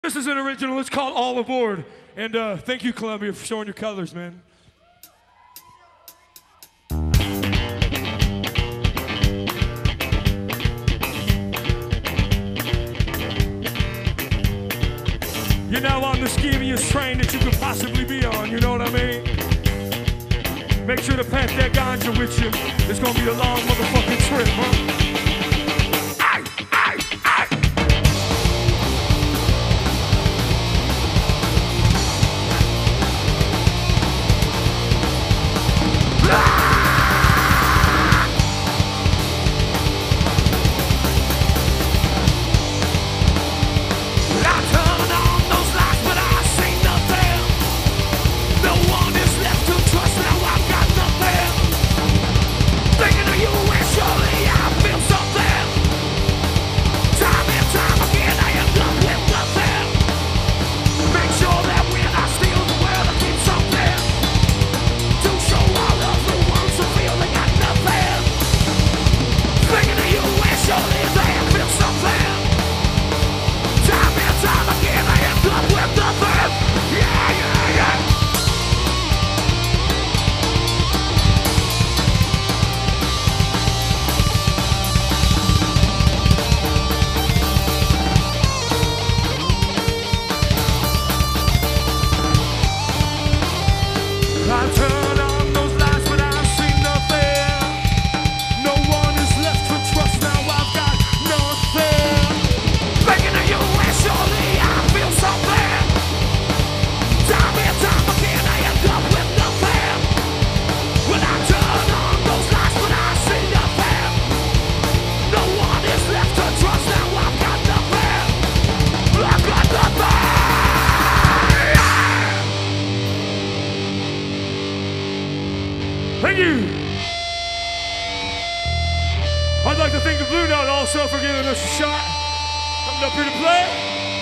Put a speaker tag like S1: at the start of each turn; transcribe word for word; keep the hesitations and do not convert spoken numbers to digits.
S1: This is an original. It's called All Aboard. And uh, thank you, Columbia, for showing your colors, man. You're now on the skeeviest train that you could possibly be on, you know what I mean? Make sure to pack that ganja with you. It's gonna be a long motherfucking trip, huh? Thank you. I'd like to thank the Blue Note also for giving us a shot. Coming up here to play.